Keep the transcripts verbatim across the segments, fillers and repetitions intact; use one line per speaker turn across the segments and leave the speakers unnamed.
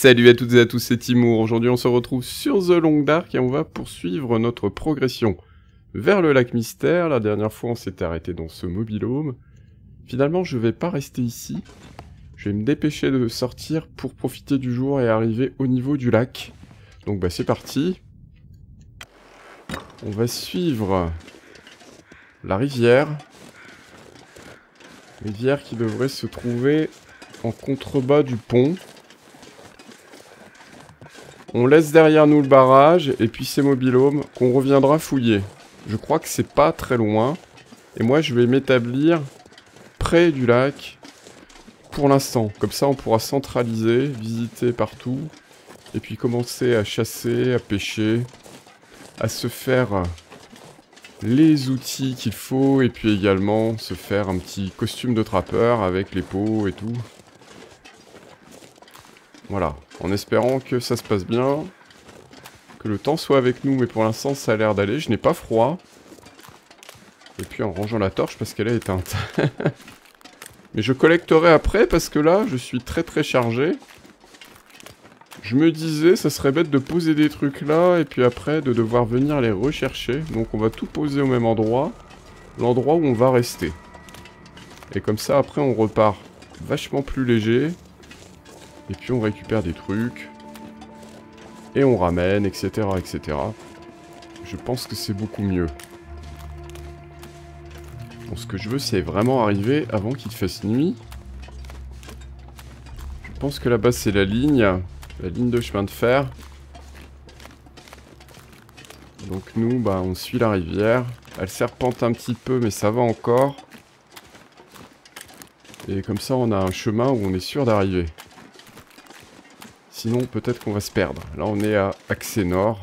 Salut à toutes et à tous, c'est Timour. Aujourd'hui on se retrouve sur The Long Dark et on va poursuivre notre progression vers le lac mystère. La dernière fois on s'était arrêté dans ce mobil-home. Finalement je vais pas rester ici. Je vais me dépêcher de sortir pour profiter du jour et arriver au niveau du lac. Donc bah c'est parti. On va suivre la rivière. Rivière qui devrait se trouver en contrebas du pont. On laisse derrière nous le barrage et puis ces mobil-homes qu'on reviendra fouiller. Je crois que c'est pas très loin. Et moi je vais m'établir près du lac pour l'instant. Comme ça on pourra centraliser, visiter partout. Et puis commencer à chasser, à pêcher, à se faire les outils qu'il faut. Et puis également se faire un petit costume de trappeur avec les peaux et tout. Voilà, en espérant que ça se passe bien, que le temps soit avec nous, mais pour l'instant ça a l'air d'aller, je n'ai pas froid. Et puis en rangeant la torche parce qu'elle est éteinte. Mais je collecterai après parce que là, je suis très très chargé. Je me disais, ça serait bête de poser des trucs là, et puis après de devoir venir les rechercher. Donc on va tout poser au même endroit, l'endroit où on va rester. Et comme ça après on repart vachement plus léger. Et puis on récupère des trucs. Et on ramène, et cetera, et cetera. Je pense que c'est beaucoup mieux. Bon, ce que je veux, c'est vraiment arriver avant qu'il fasse nuit. Je pense que là-bas, c'est la ligne. La ligne de chemin de fer. Donc nous, bah, on suit la rivière. Elle serpente un petit peu, mais ça va encore. Et comme ça, on a un chemin où on est sûr d'arriver. Sinon, peut-être qu'on va se perdre. Là, on est à accès nord.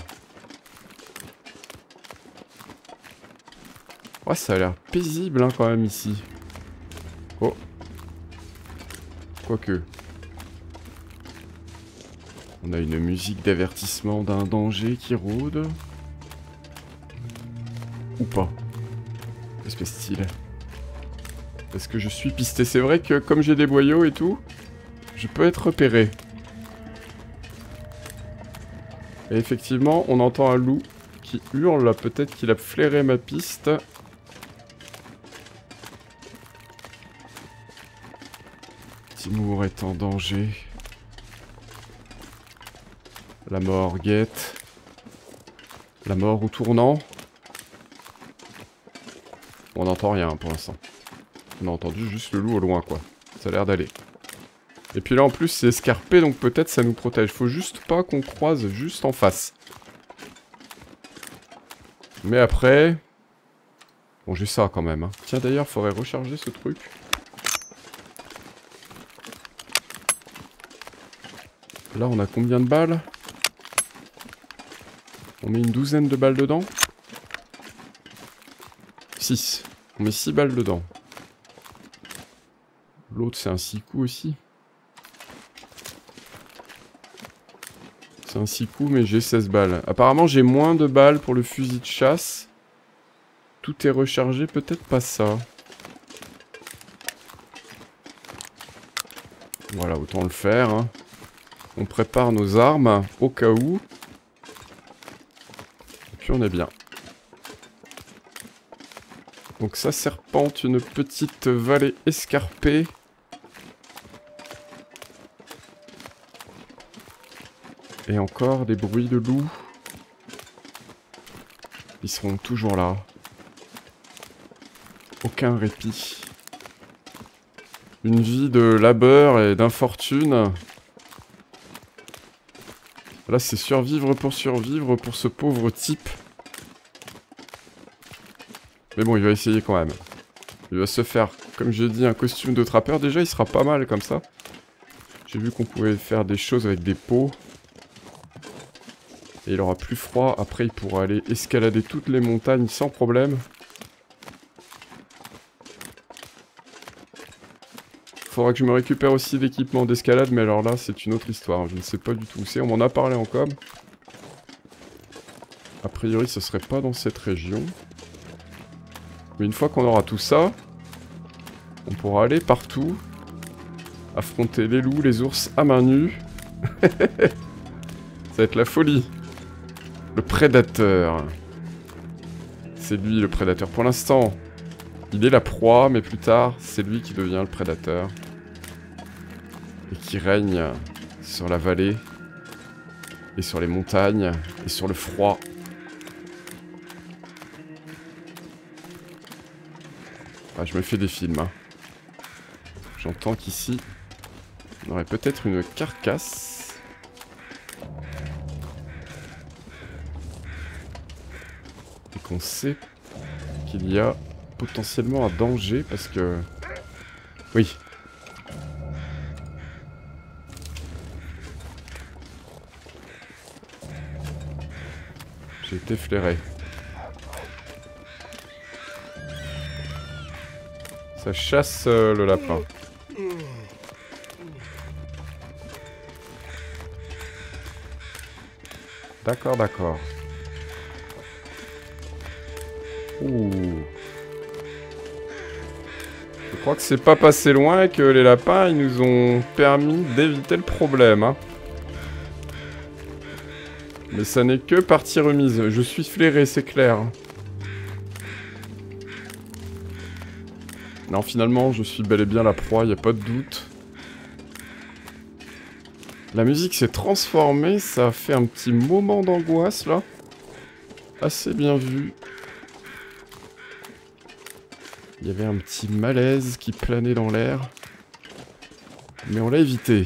Ouais, ça a l'air paisible, hein, quand même, ici. Oh. Quoique. On a une musique d'avertissement d'un danger qui rôde. Ou pas. Que se passe-t-il? Est-ce que je suis pisté? C'est vrai que, comme j'ai des boyaux et tout, je peux être repéré. Et effectivement, on entend un loup qui hurle. Peut-être qu'il a flairé ma piste. Timour est en danger. La mort guette. La mort au tournant. On n'entend rien pour l'instant. On a entendu juste le loup au loin, quoi. Ça a l'air d'aller. Et puis là en plus c'est escarpé donc peut-être ça nous protège. Faut juste pas qu'on croise juste en face. Mais après... Bon j'ai ça quand même. Hein. Tiens d'ailleurs faudrait recharger ce truc. Là on a combien de balles? On met une douzaine de balles dedans? six. On met six balles dedans. L'autre c'est un six coups aussi. C'est un six coups, mais j'ai seize balles. Apparemment, j'ai moins de balles pour le fusil de chasse. Tout est rechargé, peut-être pas ça. Voilà, autant le faire. Hein. On prépare nos armes, au cas où. Et puis on est bien. Donc ça serpente une petite vallée escarpée. Et encore des bruits de loups. Ils seront toujours là. Aucun répit. Une vie de labeur et d'infortune. Là, c'est survivre pour survivre pour ce pauvre type. Mais bon, il va essayer quand même. Il va se faire, comme j'ai dit, un costume de trappeur. Déjà, il sera pas mal comme ça. J'ai vu qu'on pouvait faire des choses avec des peaux. Et il aura plus froid, après il pourra aller escalader toutes les montagnes sans problème. Faudra que je me récupère aussi l'équipement d'escalade, mais alors là c'est une autre histoire, je ne sais pas du tout où c'est, on m'en a parlé en com. A priori ce serait pas dans cette région. Mais une fois qu'on aura tout ça, on pourra aller partout, affronter les loups, les ours à main nue. Ça va être la folie. Le prédateur. C'est lui le prédateur. Pour l'instant, il est la proie, mais plus tard, c'est lui qui devient le prédateur. Et qui règne sur la vallée, et sur les montagnes, et sur le froid. Ah, je me fais des films, hein. J'entends qu'ici, on aurait peut-être une carcasse. Et qu'on sait qu'il y a potentiellement un danger parce que... Oui. J'ai été flairé. Ça chasse euh, le lapin. D'accord, d'accord. Ouh. Je crois que c'est pas passé loin et que les lapins, ils nous ont permis d'éviter le problème. Hein. Mais ça n'est que partie remise. Je suis flairé, c'est clair. Non, finalement, je suis bel et bien la proie, y a pas de doute. La musique s'est transformée, ça a fait un petit moment d'angoisse, là. Assez bien vu. Il y avait un petit malaise qui planait dans l'air. Mais on l'a évité.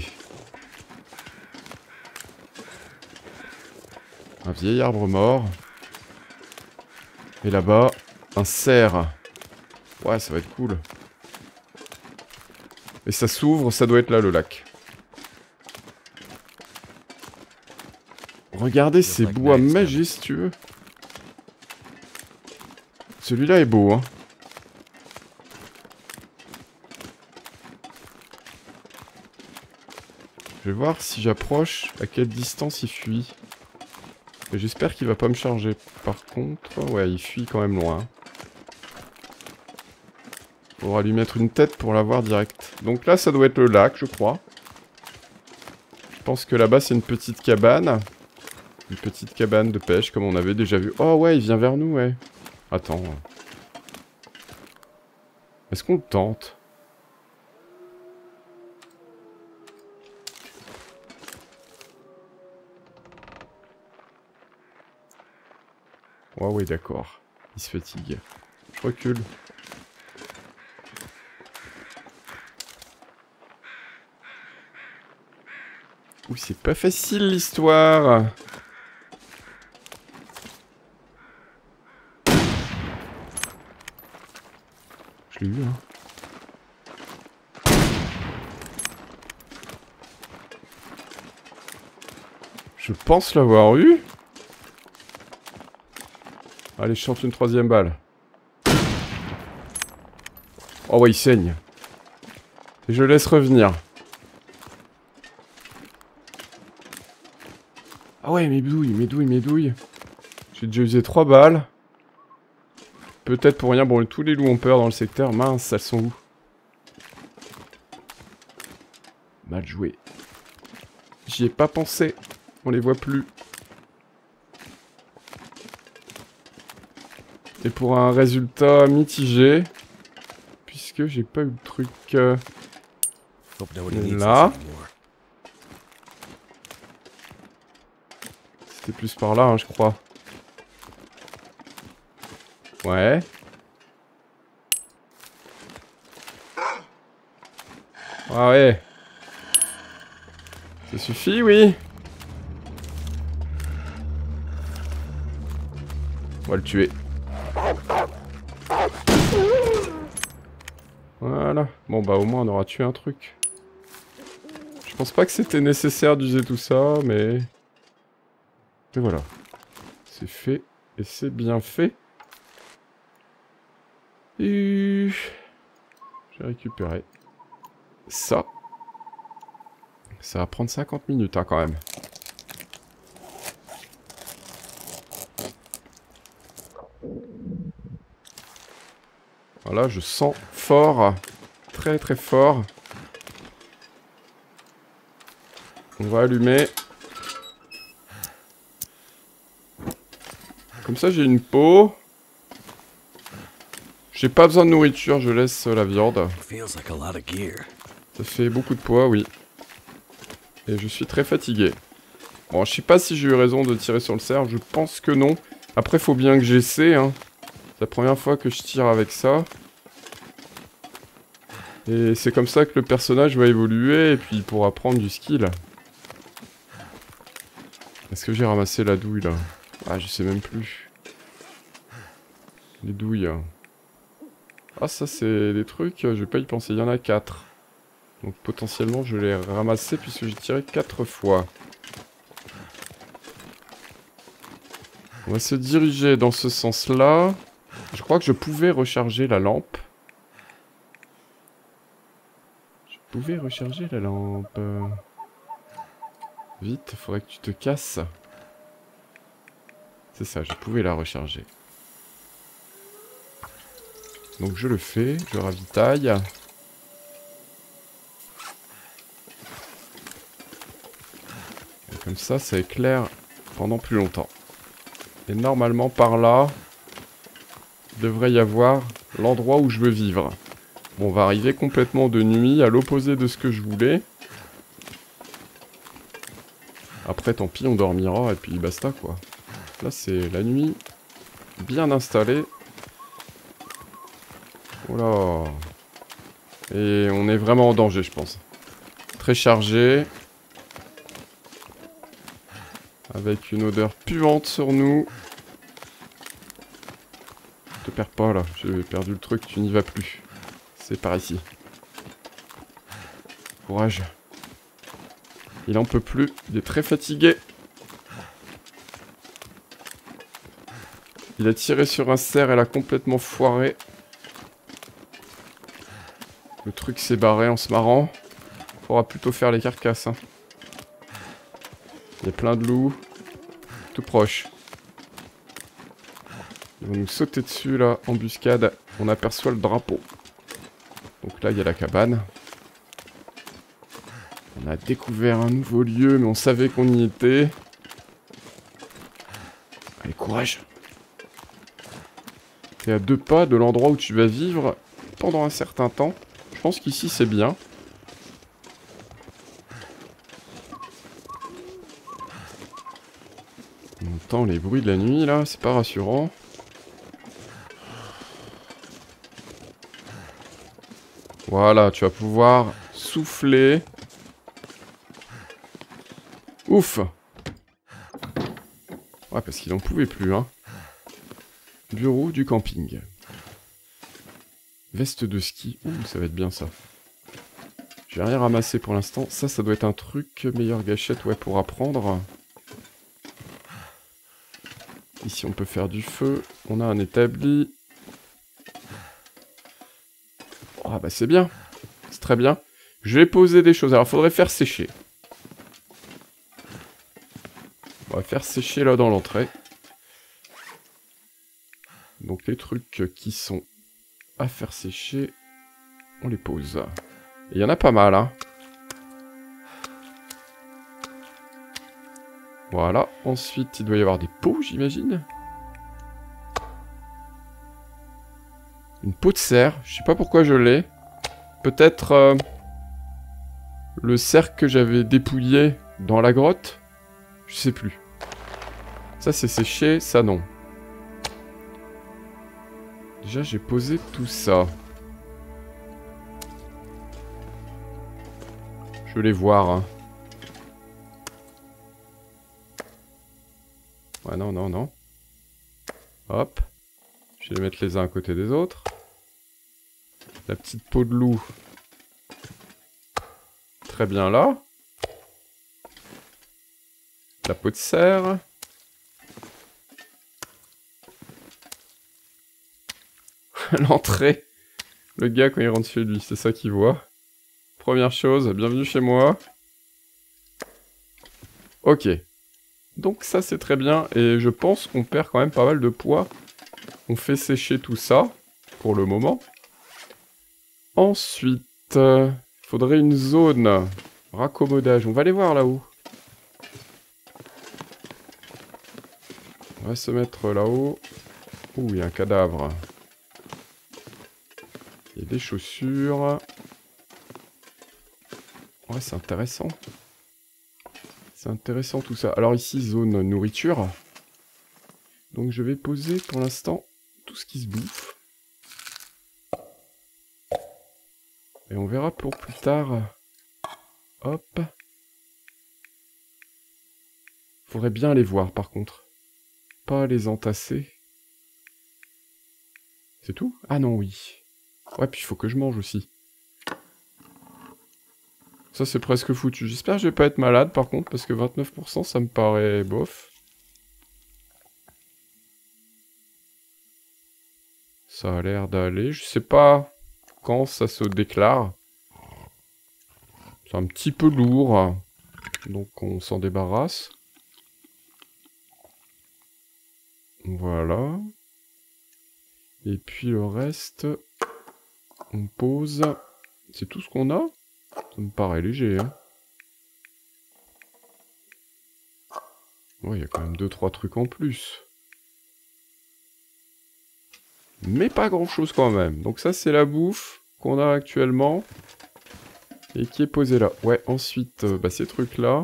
Un vieil arbre mort. Et là-bas, un cerf. Ouais, ça va être cool. Et ça s'ouvre, ça doit être là, le lac. Regardez ces bois majestueux. Celui-là est beau, hein. Je vais voir si j'approche, à quelle distance il fuit. J'espère qu'il va pas me charger. Par contre, ouais, il fuit quand même loin. Faudra lui mettre une tête pour l'avoir direct. Donc là, ça doit être le lac, je crois. Je pense que là-bas, c'est une petite cabane. Une petite cabane de pêche, comme on avait déjà vu. Oh ouais, il vient vers nous, ouais. Attends. Est-ce qu'on le tente ? Oh oui, d'accord. Il se fatigue. Je recule. Ouh, c'est pas facile l'histoire. Je l'ai eu, hein. Je pense l'avoir eu. Allez, je chante une troisième balle. Oh ouais, il saigne. Et je laisse revenir. Ah ouais, mes douilles, mes douilles, mes douilles. J'ai déjà usé trois balles. Peut-être pour rien, bon, tous les loups ont peur dans le secteur. Mince, elles sont où? Mal joué. J'y ai pas pensé. On les voit plus. Et pour un résultat mitigé, puisque j'ai pas eu le truc euh, là. C'était plus par là, hein, je crois. Ouais. Ah ouais. Ça suffit, oui. On va le tuer. Voilà. Bon bah au moins on aura tué un truc. Je pense pas que c'était nécessaire d'user tout ça, mais... Et voilà. C'est fait. Et c'est bien fait. Et... J'ai récupéré ça. Ça va prendre cinquante minutes, hein, quand même. Voilà, je sens fort. Très très fort. On va allumer. Comme ça, j'ai une peau. J'ai pas besoin de nourriture, je laisse la viande. Ça fait beaucoup de poids, oui. Et je suis très fatigué. Bon, je sais pas si j'ai eu raison de tirer sur le cerf, je pense que non. Après, faut bien que j'essaie, hein. C'est la première fois que je tire avec ça. Et c'est comme ça que le personnage va évoluer, et puis il pourra prendre du skill. Est-ce que j'ai ramassé la douille, là? Ah, je sais même plus. Les douilles. Ah, ça, c'est des trucs, je vais pas y penser. Il y en a quatre. Donc, potentiellement, je l'ai ramassé puisque j'ai tiré quatre fois. On va se diriger dans ce sens-là. Je crois que je pouvais recharger la lampe. Je pouvais recharger la lampe. Vite, il faudrait que tu te casses. C'est ça, je pouvais la recharger. Donc je le fais, je ravitaille. Et comme ça, ça éclaire pendant plus longtemps. Et normalement, par là, il devrait y avoir l'endroit où je veux vivre. Bon, on va arriver complètement de nuit, à l'opposé de ce que je voulais. Après, tant pis, on dormira et puis basta, quoi. Là, c'est la nuit, bien installée. Oh là. Et on est vraiment en danger, je pense. Très chargé. Avec une odeur puante sur nous. Te perds pas, là. J'ai perdu le truc, tu n'y vas plus. C'est par ici. Courage. Il en peut plus, il est très fatigué. Il a tiré sur un cerf, elle a complètement foiré. Le truc s'est barré en se marrant. Faudra plutôt faire les carcasses. Hein. Il y a plein de loups. Tout proche. Ils vont nous sauter dessus là, embuscade. On aperçoit le drapeau. Donc là, il y a la cabane. On a découvert un nouveau lieu, mais on savait qu'on y était. Allez, courage. T'es à deux pas de l'endroit où tu vas vivre pendant un certain temps. Je pense qu'ici, c'est bien. On entend les bruits de la nuit, là. C'est pas rassurant. Voilà, tu vas pouvoir souffler. Ouf! Ouais, parce qu'il en pouvait plus, hein. Bureau du camping. Veste de ski. Ouh, ça va être bien, ça. J'ai rien ramassé pour l'instant. Ça, ça doit être un truc. Meilleure gâchette, ouais, pour apprendre. Ici, on peut faire du feu. On a un établi. Ah, bah, c'est bien. C'est très bien. Je vais poser des choses. Alors, il faudrait faire sécher. On va faire sécher là dans l'entrée. Donc les trucs qui sont à faire sécher, on les pose. Et il y en a pas mal, hein. Voilà. Ensuite, il doit y avoir des pots, j'imagine. Une peau de cerf. Je sais pas pourquoi je l'ai. Peut-être euh, le cerf que j'avais dépouillé dans la grotte. Je sais plus. Ça, c'est séché. Ça, non. Déjà, j'ai posé tout ça. Je vais les voir, hein. Ouais, non, non, non. Hop. Je vais les mettre les uns à côté des autres. La petite peau de loup. Très bien là. La peau de cerf. L'entrée. Le gars, quand il rentre chez lui, c'est ça qu'il voit. Première chose, bienvenue chez moi. Ok. Donc ça, c'est très bien. Et je pense qu'on perd quand même pas mal de poids. On fait sécher tout ça, pour le moment. Ensuite, il euh, faudrait une zone Raccommodage. On va aller voir là-haut. On va se mettre là-haut. Ouh, il y a un cadavre. Il y a des chaussures. Ouais, c'est intéressant. C'est intéressant tout ça. Alors ici, zone nourriture. Donc je vais poser pour l'instant tout ce qui se bouffe. Et on verra pour plus tard. Hop. Faudrait bien les voir par contre. Pas les entasser. C'est tout? Ah non, oui. Ouais, puis il faut que je mange aussi. Ça, c'est presque foutu. J'espère que je vais pas être malade, par contre, parce que vingt-neuf pour cent, ça me paraît bof. Ça a l'air d'aller. Je sais pas quand ça se déclare. C'est un petit peu lourd. Donc, on s'en débarrasse. Voilà. Et puis, le reste, on pose. C'est tout ce qu'on a? Ça me paraît léger, hein. Ouais, il y a quand même deux trois trucs en plus. Mais pas grand-chose quand même. Donc ça, c'est la bouffe qu'on a actuellement. Et qui est posée là. Ouais, ensuite, euh, bah, ces trucs-là.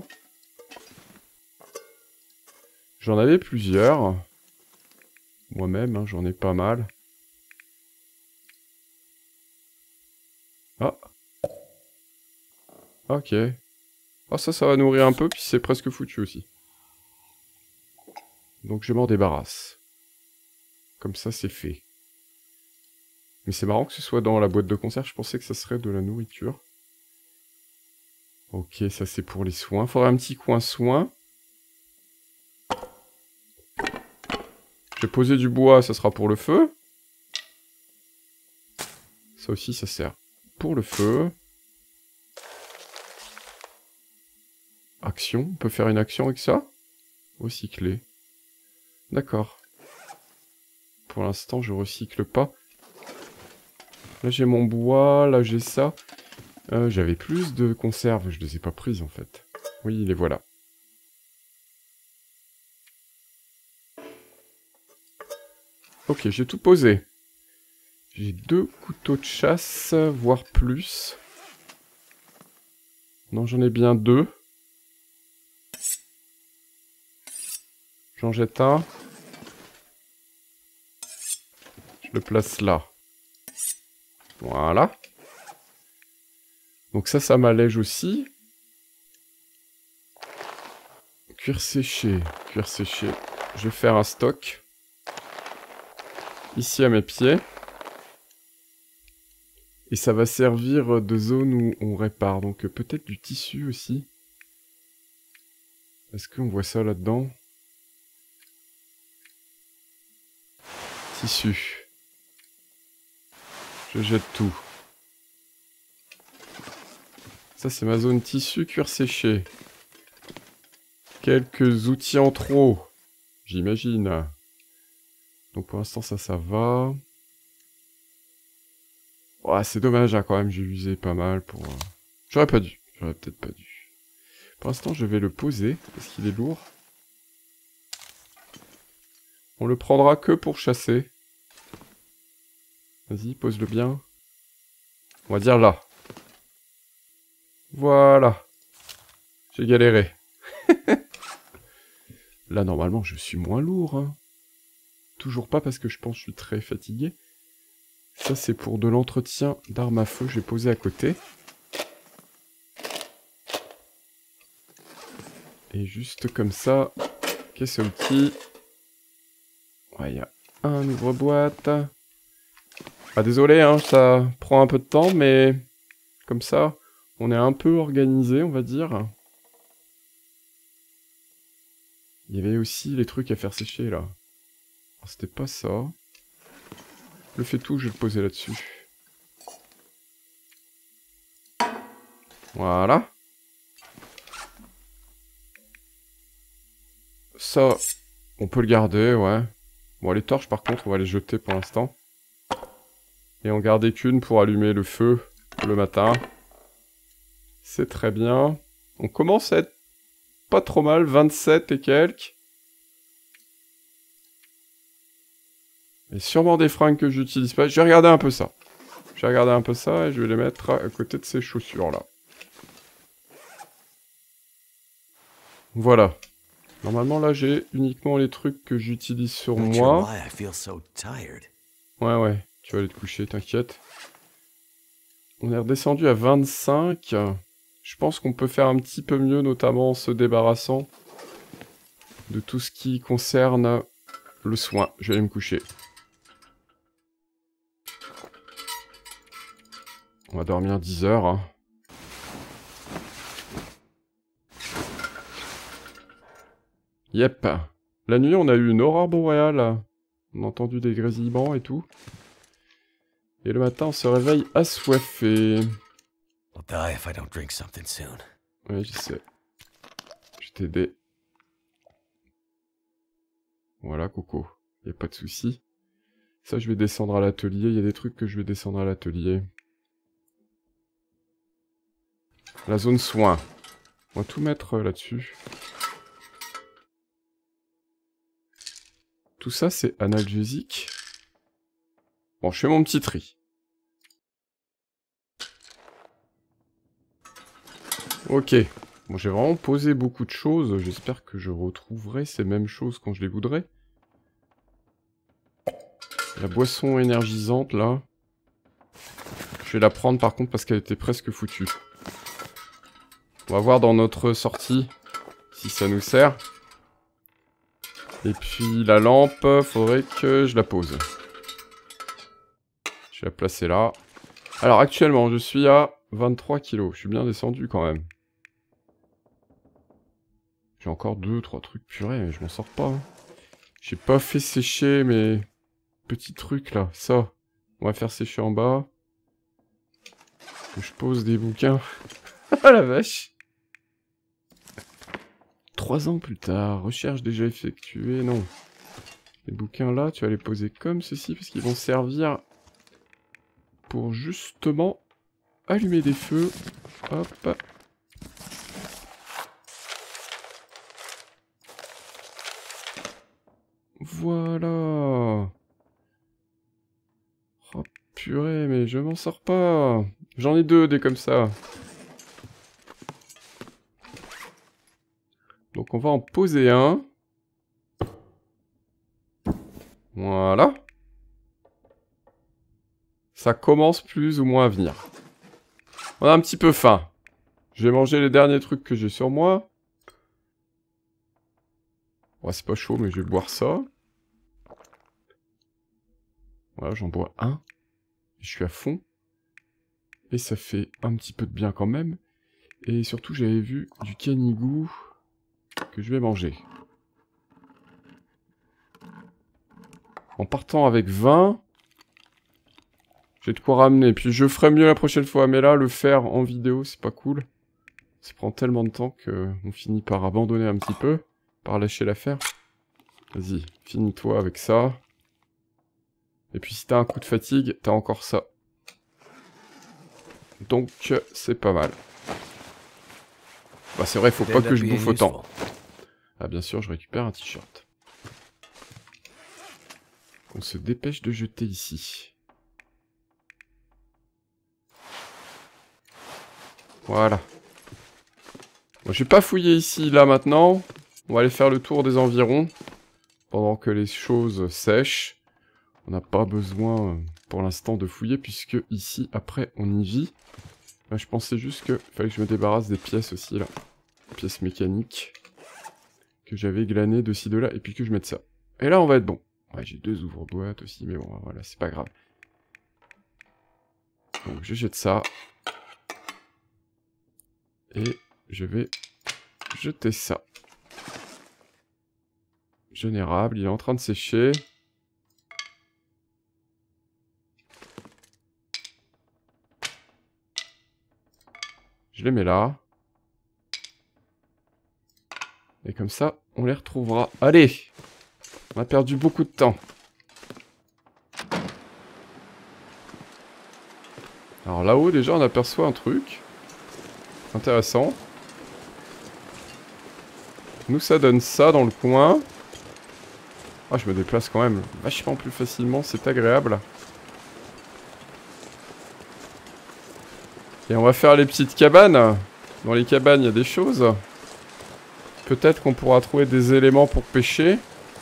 J'en avais plusieurs. Moi-même, hein, j'en ai pas mal. Ah. Ok. Ah, ça, ça va nourrir un peu, puis c'est presque foutu aussi. Donc je m'en débarrasse. Comme ça, c'est fait. Mais c'est marrant que ce soit dans la boîte de conserve, je pensais que ça serait de la nourriture. Ok, ça c'est pour les soins. Faudrait un petit coin soins. Je vais poser du bois, ça sera pour le feu. Ça aussi, ça sert pour le feu. Action, on peut faire une action avec ça? Recycler. D'accord. Pour l'instant, je recycle pas. Là, j'ai mon bois, là, j'ai ça. Euh, J'avais plus de conserves, je les ai pas prises, en fait. Oui, les voilà. Ok, j'ai tout posé. J'ai deux couteaux de chasse, voire plus. Non, j'en ai bien deux. J'en jette un. Je le place là. Voilà. Donc ça, ça m'allège aussi. Cuir séché. Cuir séché. Je vais faire un stock. Ici à mes pieds. Et ça va servir de zone où on répare. Donc euh, peut-être du tissu aussi. Est-ce qu'on voit ça là-dedans? Tissu. Je jette tout. Ça c'est ma zone tissu cuir séché. Quelques outils en trop. J'imagine. Donc pour l'instant ça, ça va. Oh, c'est dommage hein, quand même, j'ai usé pas mal pour... Euh... J'aurais pas dû. J'aurais peut-être pas dû. Pour l'instant je vais le poser, parce qu'il est lourd. On le prendra que pour chasser. Vas-y, pose-le bien. On va dire là. Voilà. J'ai galéré. Là, normalement, je suis moins lourd. Hein. Toujours pas parce que je pense que je suis très fatigué. Ça, c'est pour de l'entretien d'armes à feu. J'ai posé à côté. Et juste comme ça, caisse à outils. Ouais, il y a un ouvre-boîte. Ah, désolé, hein, ça prend un peu de temps, mais comme ça, on est un peu organisé, on va dire. Il y avait aussi les trucs à faire sécher, là. C'était pas ça. Le fait tout, je vais le poser là-dessus. Voilà. Ça, on peut le garder, ouais. Bon, les torches, par contre, on va les jeter pour l'instant. Et en garder qu'une pour allumer le feu le matin. C'est très bien. On commence à être pas trop mal, vingt-sept et quelques. Et sûrement des fringues que j'utilise pas. Je vais regarder un peu ça. Je vais regarder un peu ça et je vais les mettre à côté de ces chaussures-là. Voilà. Normalement, là, j'ai uniquement les trucs que j'utilise sur moi. Ouais, ouais. Tu vas aller te coucher, t'inquiète. On est redescendu à vingt-cinq. Je pense qu'on peut faire un petit peu mieux, notamment en se débarrassant de tout ce qui concerne le soin. Je vais aller me coucher. On va dormir dix heures. Hein. Yep. La nuit, on a eu une aurore boréale. On a entendu des grésillements et tout. Et le matin, on se réveille assoiffé. Oui, je sais. Je vais t'aider. Voilà, Coco. Y a pas de souci. Ça, je vais descendre à l'atelier. Il y a des trucs que je vais descendre à l'atelier. La zone soins. On va tout mettre euh, là-dessus. Tout ça, c'est analgésique. Bon, je fais mon petit tri. Ok. Bon, j'ai vraiment posé beaucoup de choses. J'espère que je retrouverai ces mêmes choses quand je les voudrai. La boisson énergisante, là. Je vais la prendre, par contre, parce qu'elle était presque foutue. On va voir dans notre sortie si ça nous sert. Et puis, la lampe, faudrait que je la pose. Je vais la placer là. Alors, actuellement, je suis à vingt-trois kilos. Je suis bien descendu, quand même. J'ai encore deux, trois trucs purée, mais je m'en sors pas. Hein. J'ai pas fait sécher mes petits trucs là. Ça, on va faire sécher en bas. Que je pose des bouquins. Ah la vache. Trois ans plus tard, recherche déjà effectuée. Non. Les bouquins là, tu vas les poser comme ceci parce qu'ils vont servir pour justement allumer des feux. Hop. Voilà. Oh purée, mais je m'en sors pas. J'en ai deux des comme ça. Donc on va en poser un. Voilà. Ça commence plus ou moins à venir. On a un petit peu faim. Je vais manger les derniers trucs que j'ai sur moi. Ouais, c'est pas chaud, mais je vais boire ça. Voilà, j'en bois un. Je suis à fond. Et ça fait un petit peu de bien quand même. Et surtout, j'avais vu du canigou que je vais manger. En partant avec vingt, j'ai de quoi ramener. Puis je ferai mieux la prochaine fois. Mais là, le faire en vidéo, c'est pas cool. Ça prend tellement de temps qu'on finit par abandonner un petit peu. Par lâcher l'affaire. Vas-y, finis-toi avec ça. Et puis si t'as un coup de fatigue, t'as encore ça. Donc, c'est pas mal. Bah c'est vrai, faut pas que je bouffe autant. Ah bien sûr, je récupère un t-shirt. On se dépêche de jeter ici. Voilà. Bon, je vais pas fouiller ici, là, maintenant. On va aller faire le tour des environs. Pendant que les choses sèchent. On n'a pas besoin, pour l'instant, de fouiller, puisque ici, après, on y vit. Là, je pensais juste que fallait que je me débarrasse des pièces aussi, là. Des pièces mécaniques. Que j'avais glanées de ci, de là, et puis que je mette ça. Et là, on va être bon. Ouais, j'ai deux ouvre-boîtes aussi, mais bon, voilà, c'est pas grave. Donc, je jette ça. Et je vais jeter ça. Générable, il est en train de sécher. Je les mets là. Et comme ça, on les retrouvera. Allez! On a perdu beaucoup de temps. Alors là-haut, déjà, on aperçoit un truc. Intéressant. Nous ça donne ça dans le coin. Ah, je me déplace quand même vachement plus facilement, c'est agréable. Et on va faire les petites cabanes. Dans les cabanes, il y a des choses. Peut-être qu'on pourra trouver des éléments pour pêcher.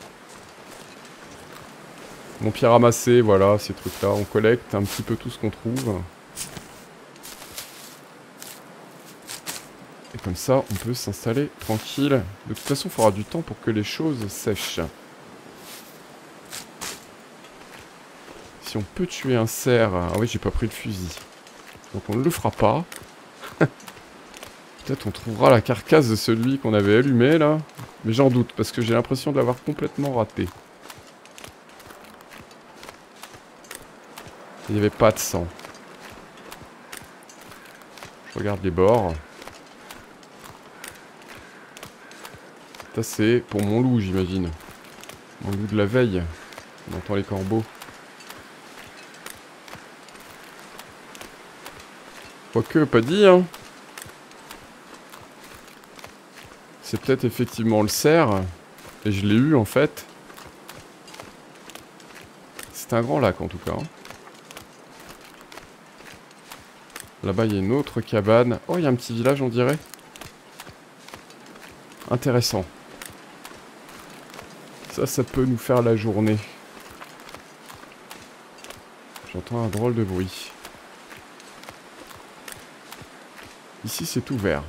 Mon pied ramassé, voilà, ces trucs-là. On collecte un petit peu tout ce qu'on trouve. Et comme ça, on peut s'installer tranquille. De toute façon, il faudra du temps pour que les choses sèchent. Si on peut tuer un cerf... Ah oui, j'ai pas pris le fusil. Donc on ne le fera pas. Peut-être on trouvera la carcasse de celui qu'on avait allumé là. Mais j'en doute parce que j'ai l'impression de l'avoir complètement raté. Il n'y avait pas de sang. Je regarde les bords. Ça c'est pour mon loup j'imagine. Mon loup de la veille. On entend les corbeaux. Quoique, pas dit hein. C'est peut-être effectivement le cerf. Et je l'ai eu en fait. C'est un grand lac en tout cas. Là-bas il y a une autre cabane. Oh il y a un petit village on dirait. Intéressant. Ça, ça peut nous faire la journée. J'entends un drôle de bruit. Ici c'est ouvert.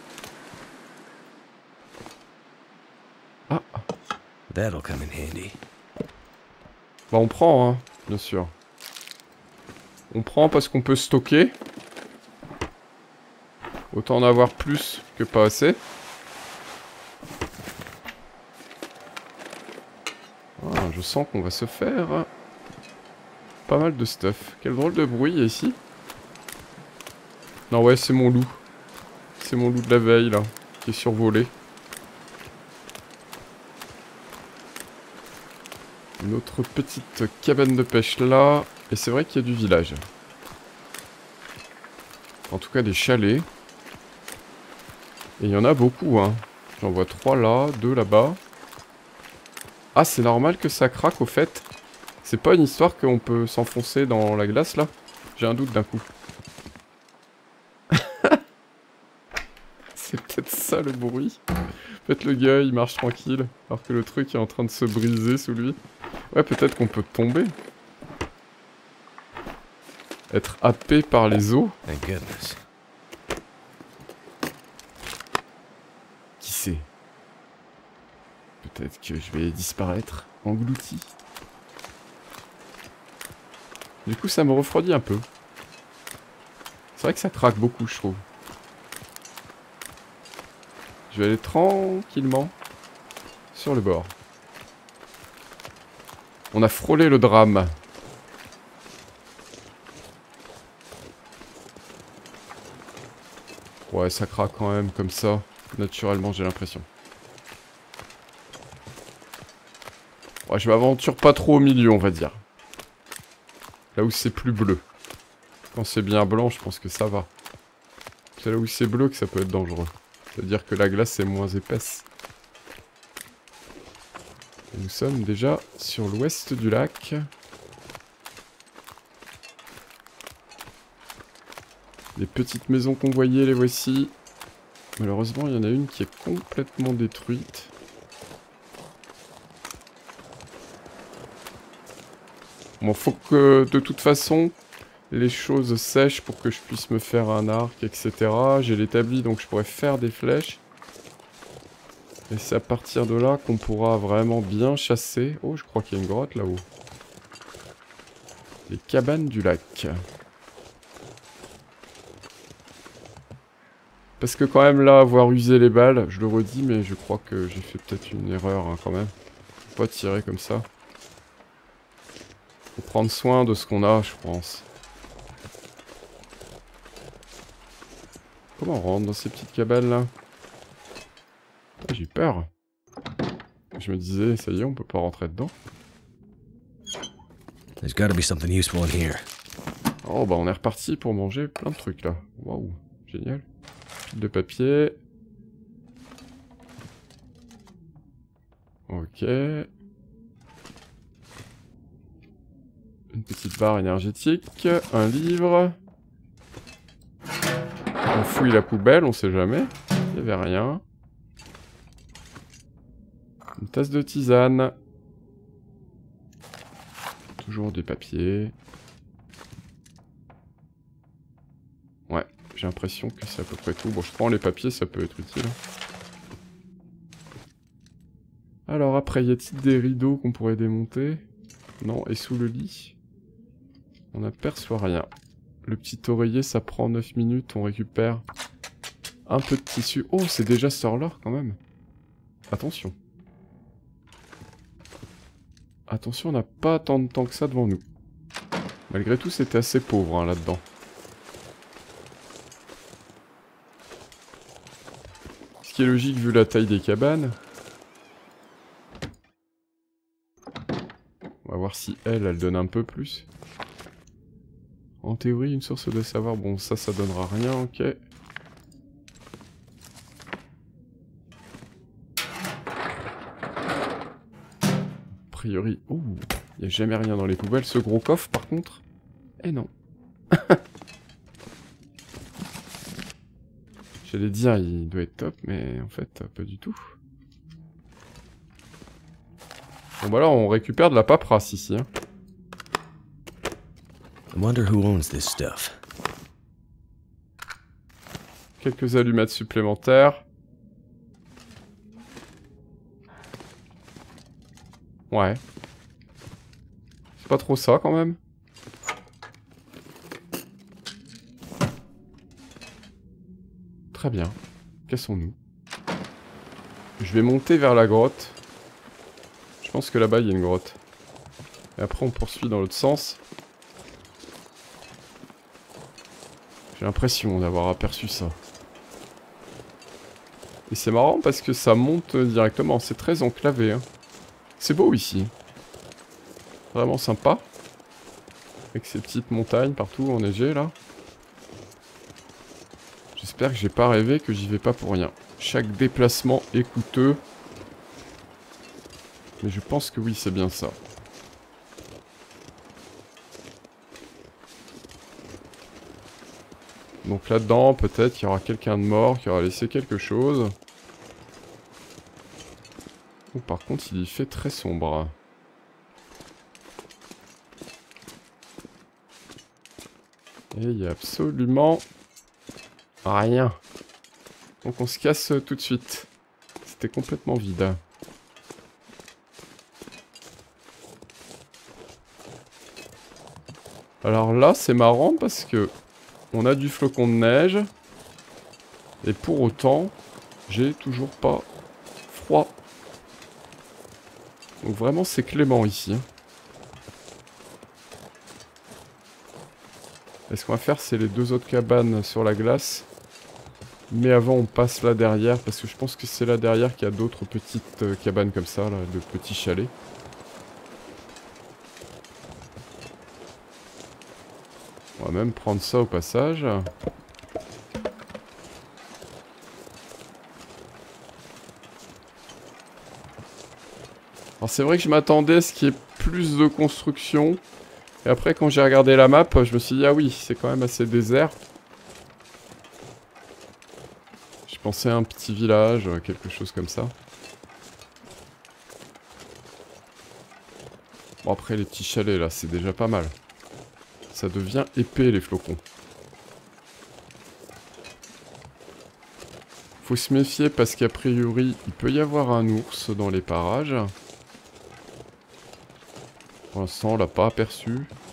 Ah.
That'll come in handy.
Bah on prend, hein, bien sûr. On prend parce qu'on peut stocker. Autant en avoir plus que pas assez. Ah, je sens qu'on va se faire pas mal de stuff. Quel drôle de bruit il y a ici. Non ouais, c'est mon loup. C'est mon loup de la veille là, qui est survolé. Une autre petite cabane de pêche là. Et c'est vrai qu'il y a du village. En tout cas des chalets. Et il y en a beaucoup hein. J'en vois trois là, deux là-bas. Ah c'est normal que ça craque au fait. C'est pas une histoire qu'on peut s'enfoncer dans la glace là. J'ai un doute d'un coup. C'est peut-être ça le bruit. Peut-être le gars il marche tranquille. Alors que le truc est en train de se briser sous lui. Ouais peut-être qu'on peut tomber. Être happé par les eaux.
Thank goodness.
Qui sait? Peut-être que je vais disparaître, englouti. Du coup ça me refroidit un peu. C'est vrai que ça craque beaucoup je trouve. Je vais aller tranquillement sur le bord. On a frôlé le drame. Ouais, ça craque quand même comme ça, naturellement j'ai l'impression. Ouais, je m'aventure pas trop au milieu, on va dire. Là où c'est plus bleu. Quand c'est bien blanc, je pense que ça va. C'est là où c'est bleu que ça peut être dangereux. C'est-à-dire que la glace est moins épaisse. Et nous sommes déjà sur l'ouest du lac. Les petites maisons qu'on voyait, les voici. Malheureusement, il y en a une qui est complètement détruite. Bon, faut que, de toute façon, les choses sèchent pour que je puisse me faire un arc, et cetera. J'ai l'établi, donc je pourrais faire des flèches. Et c'est à partir de là qu'on pourra vraiment bien chasser. Oh, je crois qu'il y a une grotte là-haut. Les cabanes du lac. Parce que quand même là, avoir usé les balles, je le redis, mais je crois que j'ai fait peut-être une erreur hein, quand même. Faut pas tirer comme ça. Faut prendre soin de ce qu'on a, je pense. Comment on rentre dans ces petites cabanes là? Ah, j'ai peur. Je me disais, ça y est, on peut pas rentrer dedans.
There's gotta be something useful in here.
Oh bah on est reparti pour manger plein de trucs là. Waouh, génial. Puis de papier. Ok. Une petite barre énergétique. Un livre. On fouille la poubelle, on sait jamais. Il n'y avait rien. Une tasse de tisane. Toujours des papiers. Ouais, j'ai l'impression que c'est à peu près tout. Bon, je prends les papiers, ça peut être utile. Alors après, y a-t-il des rideaux qu'on pourrait démonter? Non, et sous le lit? On n'aperçoit rien. Le petit oreiller, ça prend neuf minutes, on récupère un peu de tissu. Oh, c'est déjà ce heure-là, quand même. Attention. Attention, on n'a pas tant de temps que ça devant nous. Malgré tout, c'était assez pauvre, hein, là-dedans. Ce qui est logique, vu la taille des cabanes. On va voir si elle, elle donne un peu plus. En théorie, une source de savoir. Bon, ça, ça donnera rien, ok. A priori... Ouh, il n'y a jamais rien dans les poubelles. Ce gros coffre, par contre... Eh non. J'allais dire, il doit être top, mais en fait, pas du tout. Bon bah là, on récupère de la paperasse ici, hein.
I wonder who owns this stuff.
Quelques allumettes supplémentaires. Ouais. C'est pas trop ça, quand même. Très bien. Cassons-nous. Je vais monter vers la grotte. Je pense que là-bas, il y a une grotte. Et après, on poursuit dans l'autre sens. J'ai l'impression d'avoir aperçu ça. Et c'est marrant parce que ça monte directement. C'est très enclavé, hein. C'est beau ici. Vraiment sympa. Avec ces petites montagnes partout enneigées, là. J'espère que j'ai pas rêvé, que j'y vais pas pour rien. Chaque déplacement est coûteux. Mais je pense que oui, c'est bien ça. Donc là-dedans, peut-être qu'il y aura quelqu'un de mort qui aura laissé quelque chose. Oh, par contre, il y fait très sombre. Et il y a absolument rien. Donc on se casse tout de suite. C'était complètement vide. Alors là, c'est marrant parce que on a du flocon de neige. Et pour autant, j'ai toujours pas froid. Donc vraiment, c'est clément ici. Et ce qu'on va faire, c'est les deux autres cabanes sur la glace. Mais avant, on passe là derrière, parce que je pense que c'est là derrière qu'il y a d'autres petites euh, cabanes comme ça, là, de petits chalets. On va même prendre ça au passage. Alors c'est vrai que je m'attendais à ce qu'il y ait plus de construction. Et après, quand j'ai regardé la map, je me suis dit, ah oui, c'est quand même assez désert. Je pensais à un petit village, quelque chose comme ça. Bon, après, les petits chalets, là, c'est déjà pas mal. Ça devient épais, les flocons. Faut se méfier parce qu'a priori, il peut y avoir un ours dans les parages. Pour l'instant, on l'a pas aperçu.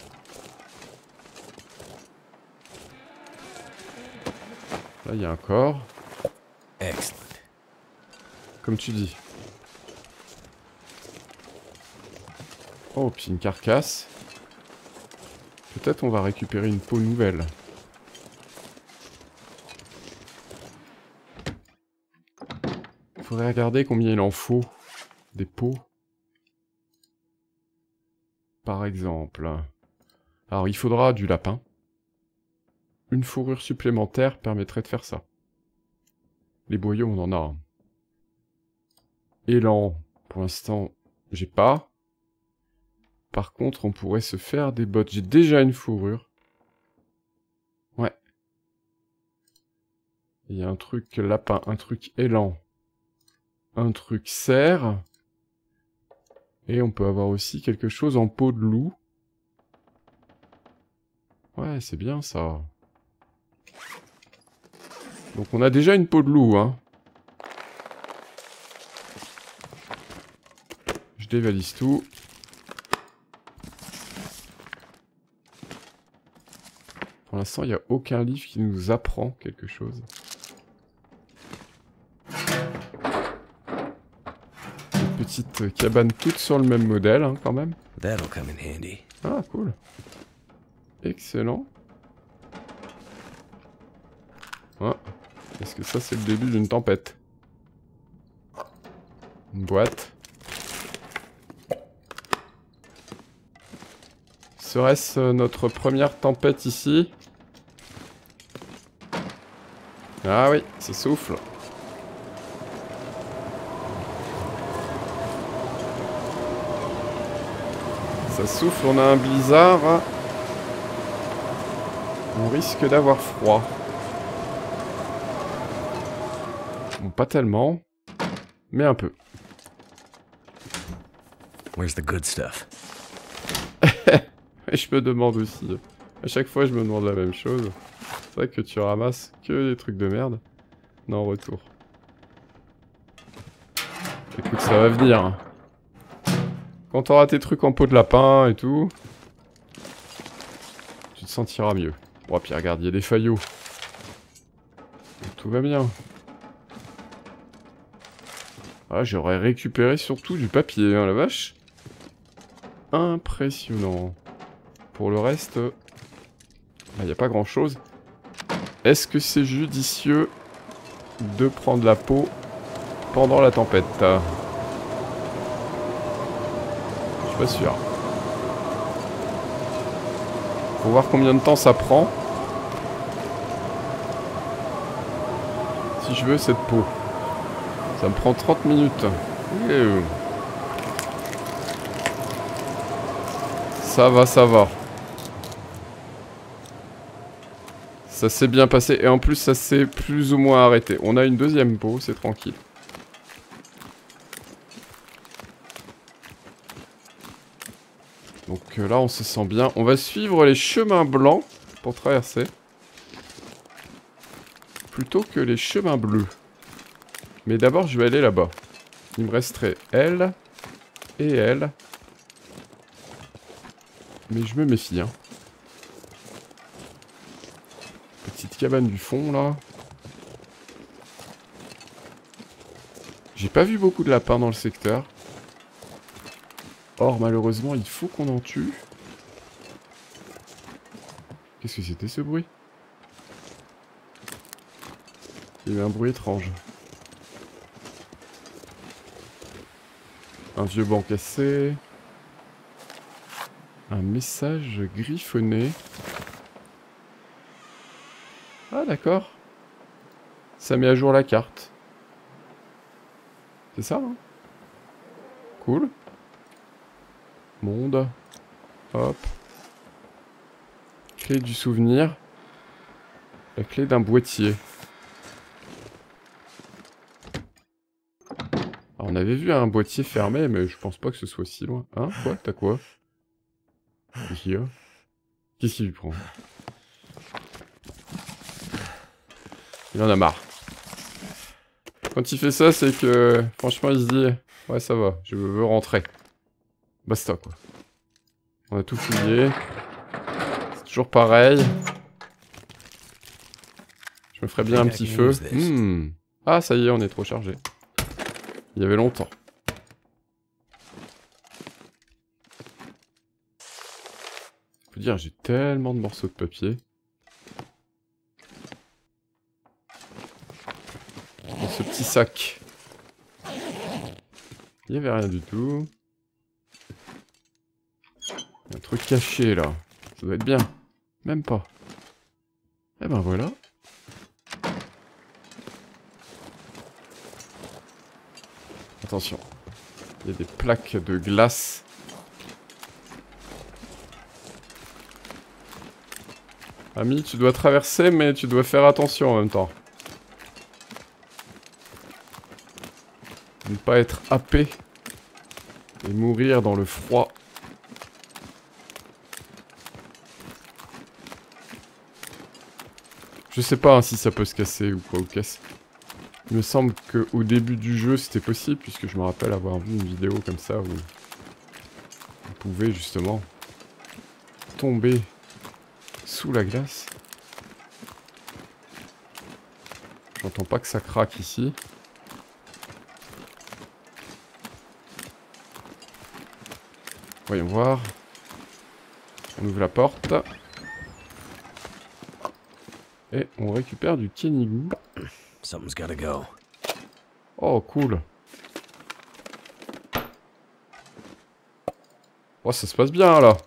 Là, il y a un corps.
Excellent.
Comme tu dis. Oh, puis une carcasse. Peut-être on va récupérer une peau nouvelle. Faudrait regarder combien il en faut. Des peaux. Par exemple. Alors, il faudra du lapin. Une fourrure supplémentaire permettrait de faire ça. Les boyaux, on en a. Hein. Élan, pour l'instant, j'ai pas. Par contre, on pourrait se faire des bottes. J'ai déjà une fourrure. Ouais. Il y a un truc lapin, un truc élan, un truc cerf. Et on peut avoir aussi quelque chose en peau de loup. Ouais, c'est bien ça. Donc on a déjà une peau de loup, hein. Je dévalise tout. Pour l'instant, il n'y a aucun livre qui nous apprend quelque chose. Une petite cabane toute sur le même modèle, hein, quand même.
That'll come in handy.
Ah, cool. Excellent. Ah. Est-ce que ça, c'est le début d'une tempête? Une boîte. Serait-ce notre première tempête ici? Ah oui, ça souffle. Ça souffle, on a un blizzard. On risque d'avoir froid. Bon, pas tellement, mais un peu.
Where's the good stuff?
Et je me demande aussi. À chaque fois, je me demande la même chose. C'est vrai que tu ramasses que des trucs de merde. Non, retour. Écoute, ça va venir. Quand t'auras tes trucs en peau de lapin et tout, tu te sentiras mieux. Bon, puis regarde, il y a des faillots. Donc, tout va bien. Ah, j'aurais récupéré surtout du papier, hein, la vache. Impressionnant. Pour le reste, il n'y a pas grand chose. Est-ce que c'est judicieux de prendre la peau pendant la tempête? Je suis pas sûr. Faut voir combien de temps ça prend. Si je veux cette peau. Ça me prend trente minutes. Et ça va, ça va. Ça s'est bien passé. Et en plus, ça s'est plus ou moins arrêté. On a une deuxième peau, c'est tranquille. Donc euh, là, on se sent bien. On va suivre les chemins blancs pour traverser. Plutôt que les chemins bleus. Mais d'abord, je vais aller là-bas. Il me resterait elle et elle. Mais je me méfie, hein. Petite cabane du fond, là. J'ai pas vu beaucoup de lapins dans le secteur. Or, malheureusement, il faut qu'on en tue. Qu'est-ce que c'était, ce bruit? Il y a eu un bruit étrange. Un vieux banc cassé. Un message griffonné. Ah d'accord. Ça met à jour la carte. C'est ça, hein? Cool. Monde. Hop. Clé du souvenir. La clé d'un boîtier. Alors, on avait vu un boîtier fermé, mais je pense pas que ce soit si loin. Hein? Quoi? T'as quoi? Qu'est-ce qu'il y a? Qu'est-ce qu'il lui prend? Il en a marre. Quand il fait ça, c'est que... Franchement, il se dit... Ouais, ça va, je veux rentrer. Basta, quoi. On a tout fouillé. C'est toujours pareil. Je me ferais bien un petit feu. Mmh. Ah, ça y est, on est trop chargé. Il y avait longtemps. Faut dire, j'ai tellement de morceaux de papier. Dans ce petit sac. Il n'y avait rien du tout. Il y a un truc caché là. Ça doit être bien. Même pas. Eh ben voilà. Attention. Il y a des plaques de glace. Ami, tu dois traverser, mais tu dois faire attention en même temps. Ne pas être happé. Et mourir dans le froid. Je sais pas hein, si ça peut se casser ou quoi ou casse. Il me semble qu'au début du jeu c'était possible, puisque je me rappelle avoir vu une vidéo comme ça où on pouvait justement tomber sous la glace. J'entends pas que ça craque ici. Voyons voir. On ouvre la porte. Et on récupère du Kenigou.
Something's gotta go.
Oh, cool. Oh, ça se passe bien, là.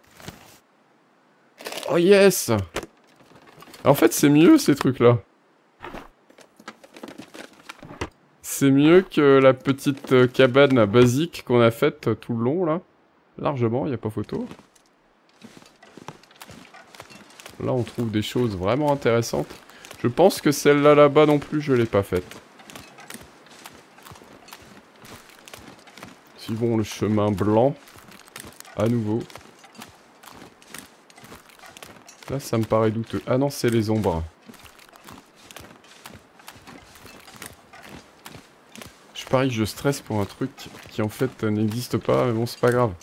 Oh, yes. En fait, c'est mieux, ces trucs-là. C'est mieux que la petite cabane basique qu'on a faite tout le long, là. Largement, il n'y a pas photo. Là, on trouve des choses vraiment intéressantes. Je pense que celle-là, là-bas non plus, je l'ai pas faite. Suivons le chemin blanc. À nouveau. Là, ça me paraît douteux. Ah non, c'est les ombres. Je parie que je stresse pour un truc qui, en fait, n'existe pas. Mais bon, c'est pas grave.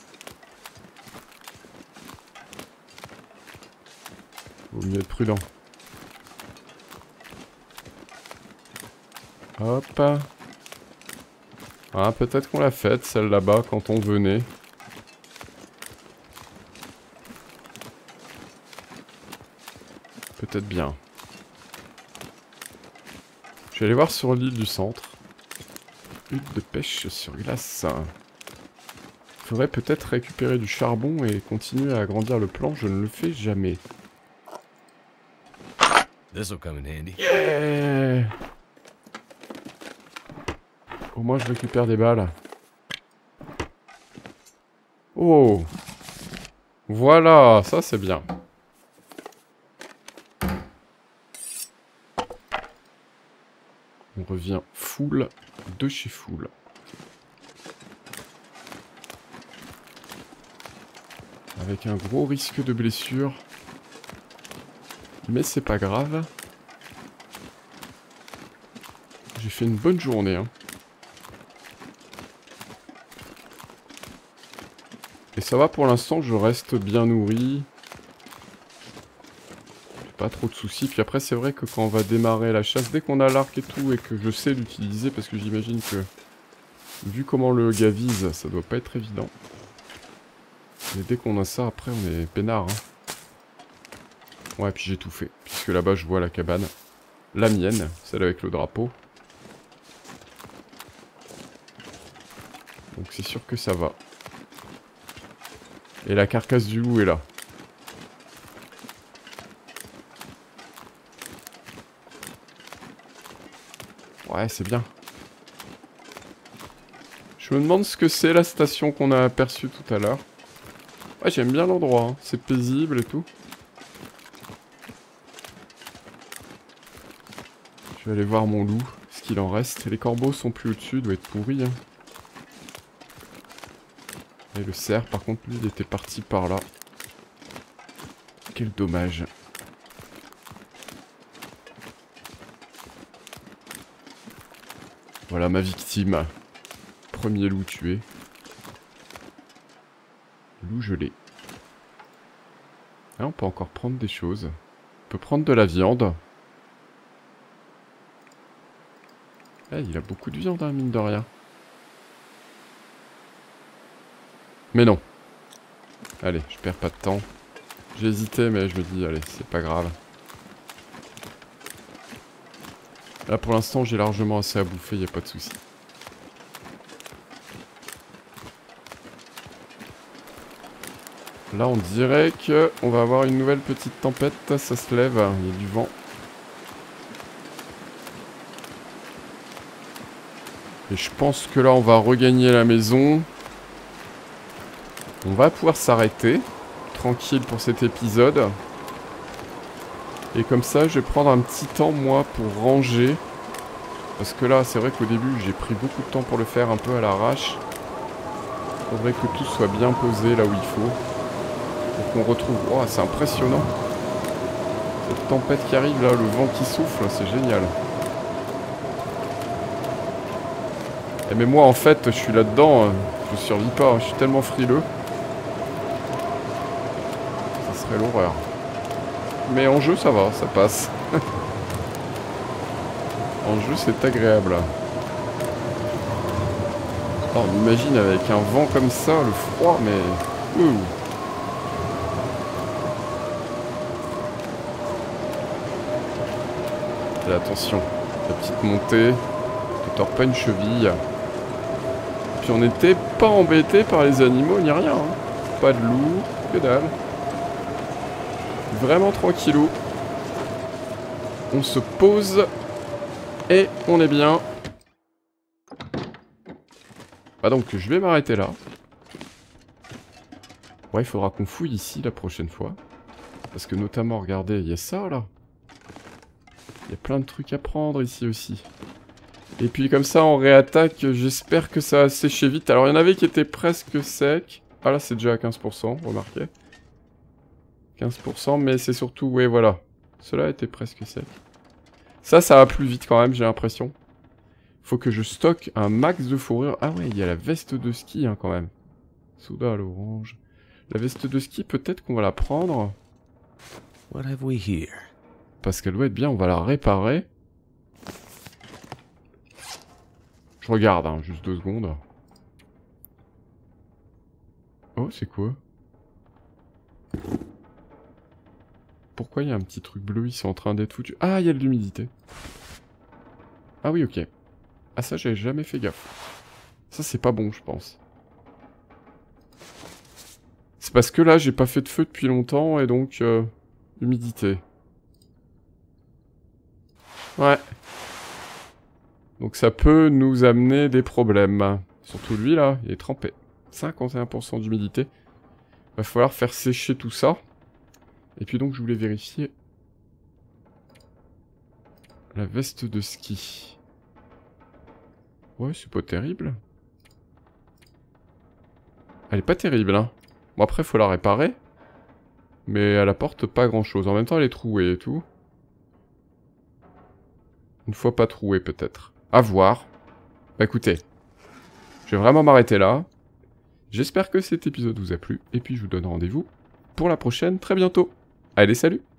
Vaut mieux être prudent. Hop. Ah, peut-être qu'on l'a faite, celle là-bas, quand on venait. Peut-être bien. Je vais aller voir sur l'île du centre. Hutte de pêche sur glace. Il faudrait peut-être récupérer du charbon et continuer à agrandir le plan. Je ne le fais jamais.
This'll come in handy.
Yeah. Au moins je récupère des balles. Oh. Voilà, ça c'est bien. On revient full de chez full. Avec un gros risque de blessure. Mais c'est pas grave. J'ai fait une bonne journée. Hein. Et ça va pour l'instant, je reste bien nourri. J'ai pas trop de soucis. Puis après, c'est vrai que quand on va démarrer la chasse, dès qu'on a l'arc et tout, et que je sais l'utiliser, parce que j'imagine que, vu comment le gars vise, ça doit pas être évident. Mais dès qu'on a ça, après, on est peinard. Hein. Ouais, puis j'ai tout fait. Puisque là-bas, je vois la cabane. La mienne, celle avec le drapeau. Donc c'est sûr que ça va. Et la carcasse du loup est là. Ouais, c'est bien. Je me demande ce que c'est la station qu'on a aperçue tout à l'heure. Ouais, j'aime bien l'endroit. Hein. C'est paisible et tout. Je vais aller voir mon loup, ce qu'il en reste. Les corbeaux sont plus au-dessus, doit être pourri. Hein. Et le cerf, par contre, lui, il était parti par là. Quel dommage. Voilà ma victime. Premier loup tué. Loup gelé. Ah, on peut encore prendre des choses. On peut prendre de la viande. Eh, il a beaucoup de viande, hein, mine de rien. Mais non. Allez, je perds pas de temps. J'ai hésité, mais je me dis, allez, c'est pas grave. Là, pour l'instant, j'ai largement assez à bouffer, y a pas de souci. Là, on dirait que on va avoir une nouvelle petite tempête. Ça se lève, il y a du vent. Et je pense que là, on va regagner la maison. On va pouvoir s'arrêter. Tranquille pour cet épisode. Et comme ça, je vais prendre un petit temps, moi, pour ranger. Parce que là, c'est vrai qu'au début, j'ai pris beaucoup de temps pour le faire, un peu à l'arrache. Il faudrait que tout soit bien posé là où il faut. Pour qu'on retrouve... Oh, c'est impressionnant. Cette tempête qui arrive là, le vent qui souffle, c'est génial. Et mais moi, en fait, je suis là-dedans, je survis pas, je suis tellement frileux. Ça serait l'horreur. Mais en jeu, ça va, ça passe. En jeu, c'est agréable. Oh, on imagine avec un vent comme ça, le froid, mais... Ouh. Et attention, la petite montée, ne tords pas une cheville. Puis on n'était pas embêté par les animaux ni rien. Hein. Pas de loup, que dalle. Vraiment tranquillou. On se pose et on est bien. Bah donc je vais m'arrêter là. Ouais, il faudra qu'on fouille ici la prochaine fois. Parce que notamment, regardez, il y a ça là. Il y a plein de trucs à prendre ici aussi. Et puis comme ça on réattaque, j'espère que ça va sécher vite. Alors il y en avait qui étaient presque secs. Ah là c'est déjà à quinze pour cent, remarquez. quinze pour cent, mais c'est surtout, ouais voilà. Cela était presque sec. Ça, ça va plus vite quand même, j'ai l'impression. Faut que je stocke un max de fourrure. Ah ouais, il y a la veste de ski hein, quand même. Soda à l'orange. La veste de ski, peut-être qu'on va la prendre.
What have we here?
Parce qu'elle doit être bien, on va la réparer. Je regarde, hein, juste deux secondes. Oh, c'est quoi? Pourquoi il y a un petit truc bleu? Ils sont en train d'être foutus. Ah, il y a de l'humidité. Ah oui, ok. Ah ça, j'avais jamais fait gaffe. Ça, c'est pas bon, je pense. C'est parce que là, j'ai pas fait de feu depuis longtemps, et donc... Euh, humidité. Ouais. Donc ça peut nous amener des problèmes. Surtout lui, là, il est trempé. cinquante et un pour cent d'humidité. Va falloir faire sécher tout ça. Et puis donc, je voulais vérifier... La veste de ski. Ouais, c'est pas terrible. Elle est pas terrible, hein. Bon, après, faut la réparer. Mais elle apporte pas grand-chose. En même temps, elle est trouée et tout. Une fois pas trouée, peut-être. À voir. Bah, écoutez. Je vais vraiment m'arrêter là. J'espère que cet épisode vous a plu. Et puis, je vous donne rendez-vous pour la prochaine très bientôt. Allez, salut!